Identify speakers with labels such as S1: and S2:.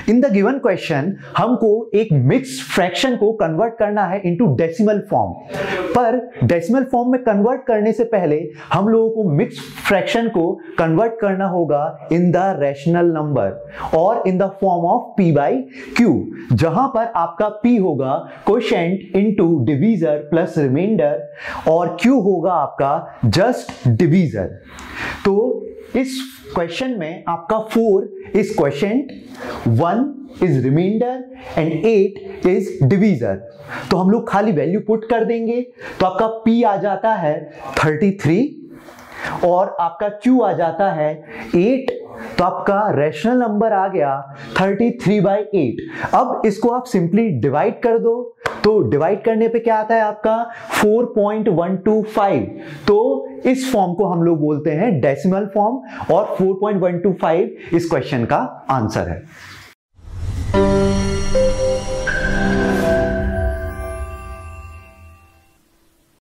S1: In the given question हमको एक mix fraction को कन्वर्ट करना है इनटू डेसिमल फॉर्म, पर डेसिमल फॉर्म में कन्वर्ट करने से पहले हम लोगों को मिक्स फ्रैक्शन को कन्वर्ट करना होगा इन द रैशनल नंबर और in the form of p by q, जहां पर आपका p होगा quotient into divisor plus remainder और q होगा आपका जस्ट डिवीजर। तो इस क्वेश्चन में आपका 4 is quotient, 1 is remainder and 8 is divisor. तो हम लोग खाली वैल्यू पुट कर देंगे तो आपका p आ जाता है 33 और आपका q आ जाता है 8, तो आपका रैशनल नंबर आ गया 33/8। अब इसको आप सिंपली डिवाइड कर दो, तो डिवाइड करने पे क्या आता है आपका 4.125। तो इस फॉर्म को हम लोग बोलते हैं डेसिमल फॉर्म और 4.125 इस क्वेश्चन का आंसर है।